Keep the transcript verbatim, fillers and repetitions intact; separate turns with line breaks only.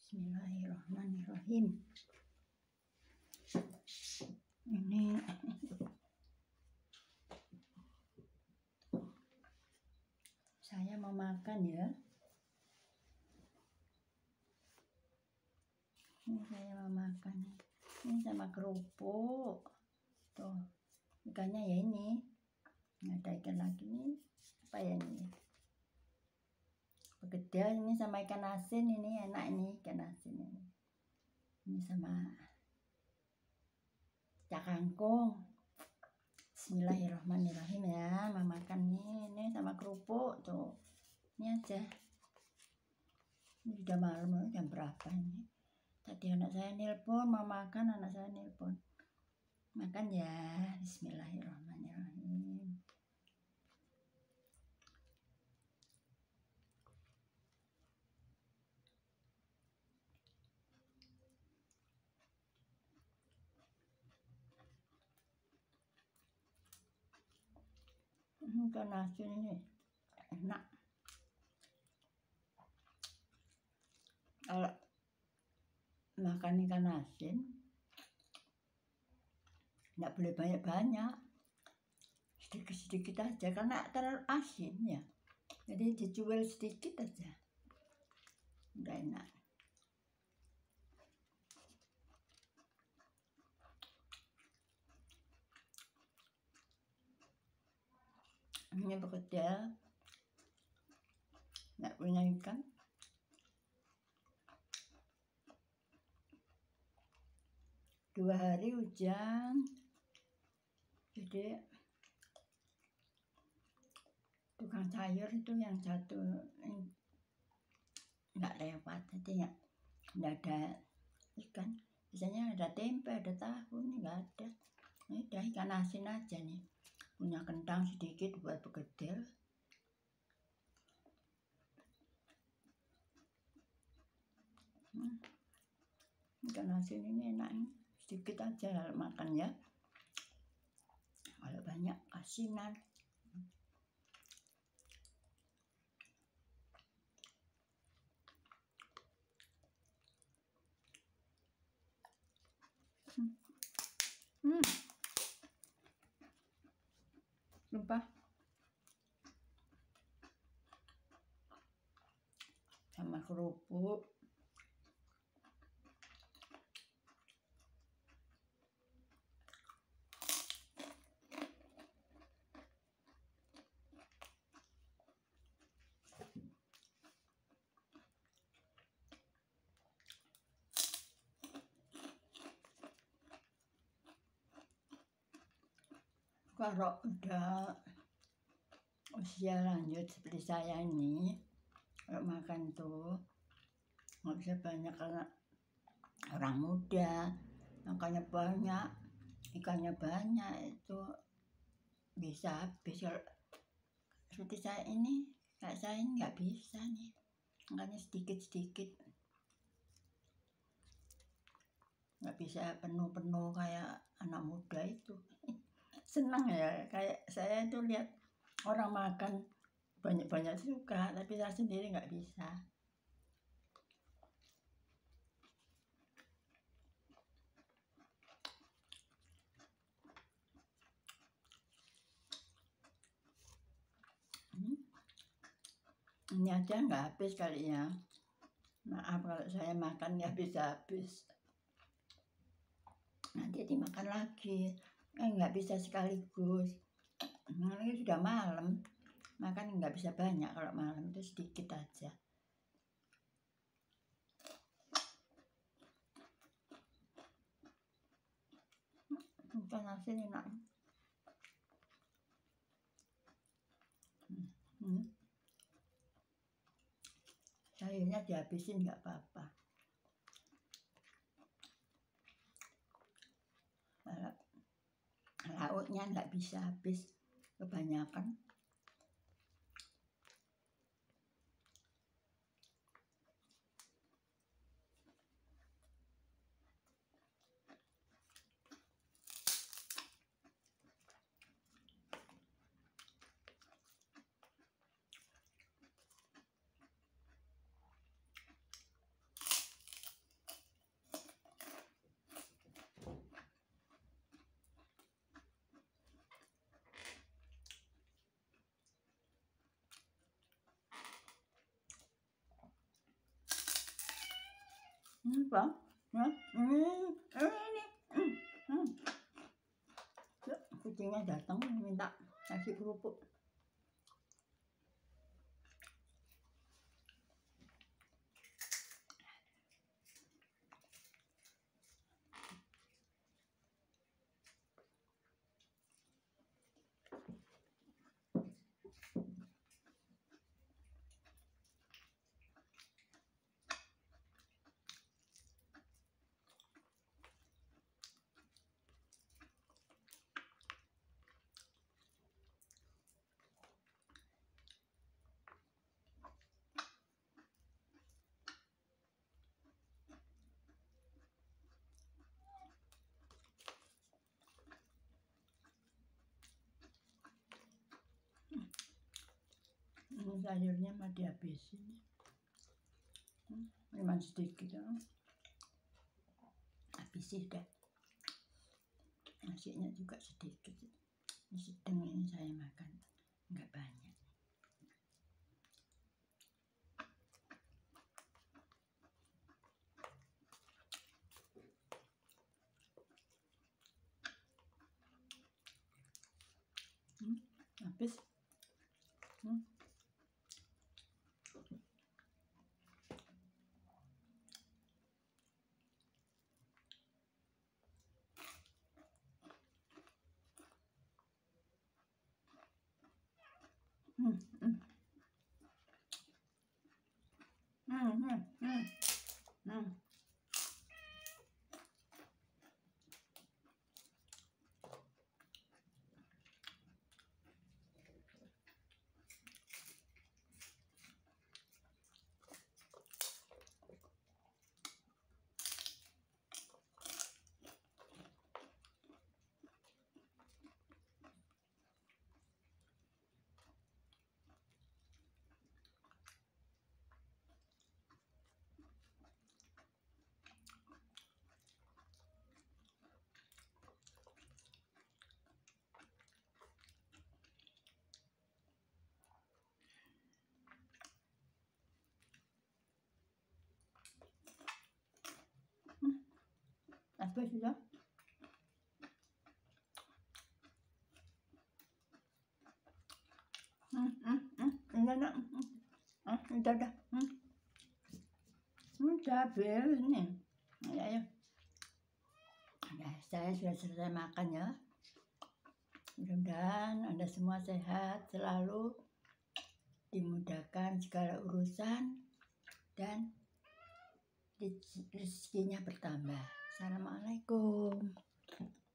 Bismillahirrahmanirrahim. Ini saya mau makan ya. Ini saya mau makan. Ini sama kerupuk. Tuh, ikannya ya ini. Ada ikan lagi nih. Apa ya ini? Begedel ini sama ikan asin, ini enak ini ikan asin ini. Ini sama cak kangkung. Bismillahirrahmanirrahim ya, mau makan nih, ini sama kerupuk tuh. Ini aja. Ini udah malam, jam berapa ini? Tadi anak saya nelpon mau makan, anak saya nelpon. Makan ya. Bismillahirrahmanirrahim. Ikan asin ini enak. Kalau makan ikan asin nggak boleh banyak-banyak, sedikit-sedikit aja karena terlalu asin ya. Jadi dicuil sedikit aja, udah enak. Ini bekerja nggak punya ikan, dua hari hujan, jadi tukang sayur itu yang satu nggak lewat, jadi nggak nggak ada ikan. Biasanya ada tempe, ada tahu, ini nggak ada. Ini udah ikan asin aja nih. Punya kentang sedikit buat begedel. Hmm. Ikan asin ini enak, sedikit aja kalau makan ya. Kalau banyak asinan. Hmm. Hmm. Lupa sama kerupuk. Kalau udah usia lanjut seperti saya ini, kalau makan tuh nggak bisa banyak karena orang muda makannya banyak, ikannya banyak, itu bisa habis. Kalau seperti saya ini, kayak saya ini nggak bisa nih, makannya sedikit-sedikit, nggak bisa penuh-penuh kayak anak muda itu. Senang ya, kayak saya itu lihat orang makan banyak-banyak suka, tapi saya sendiri nggak bisa. Hmm. Ini aja nggak habis kali ya. Maaf kalau saya makan nggak bisa-habis. Nanti dimakan lagi. Eh nggak bisa sekaligus. Ini sudah malam. Makan nggak bisa banyak, kalau malam itu sedikit aja. Ikan asin enak. Hmm. Sayurnya dihabisin nggak apa-apa. Lauknya nggak bisa habis, kebanyakan. Apa? Hah? Hmm, ini. Hmm, hmm. Yuk, kucingnya datang minta nasi kerupuk. Ini sayurnya mah dihabisin. Hmm, memang sedikit ya. Habisin dah. Nasinya juga sedikit. Ini sedang ini saya makan, nggak banyak. Hmm, habis. Hmm. Hmm, hmm. Hmm, hmm, hmm. Hmm. Apa sudah? Hmm, hmm, hmm. Enggak, enggak. Hmm. Ah, udah, udah. Hmm. Udah habis nih. Ya, ya. Ya, saya sudah selesai makan ya. Mudah-mudahan Anda semua sehat selalu, dimudahkan segala urusan, dan rezekinya bertambah. Assalamualaikum.